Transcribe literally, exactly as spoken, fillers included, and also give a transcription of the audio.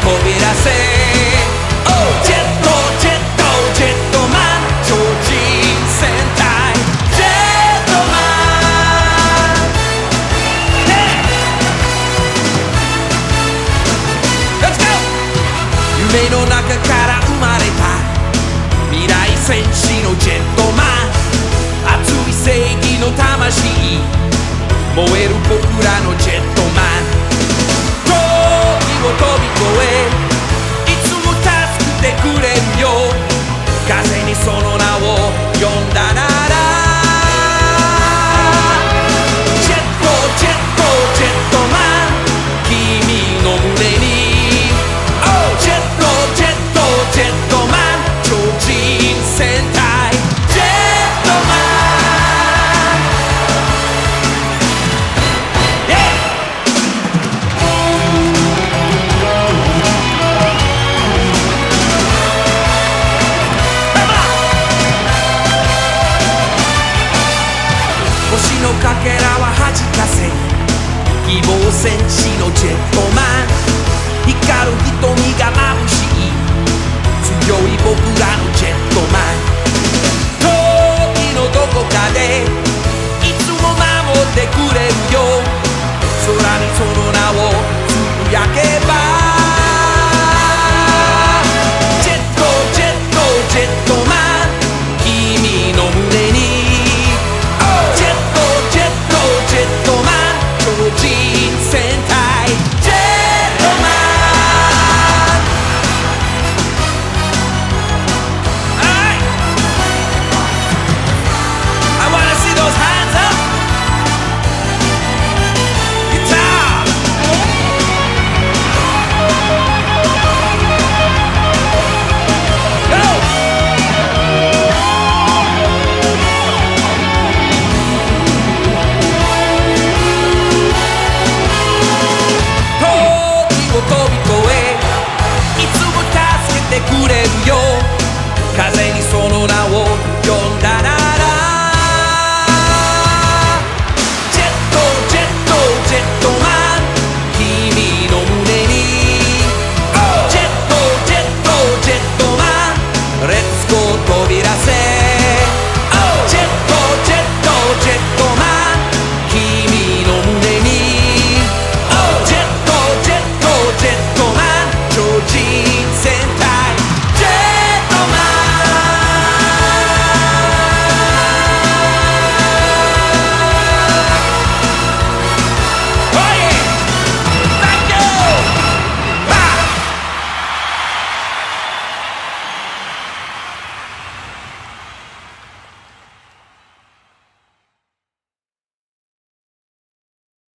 飛び出せ Oh ジェットジェットジェットマン超人戦隊ジェットマン Let's go 夢の中から生まれた未来戦士のジェットマン熱い正義の魂燃える僕らのジェットマン時を飛び越えいつも助けてくれるよ風にその名を呼んだならジェットジェットジェットマン君の胸に Oh ジェットジェットジェットマン超人戦隊ジェットマン星のかけらは弾かせ希望戦士のジェットマン光る瞳が眩しい強い僕らのジェットマン時のどこかでいつも守ってくれるよ空にその名をつぶやけば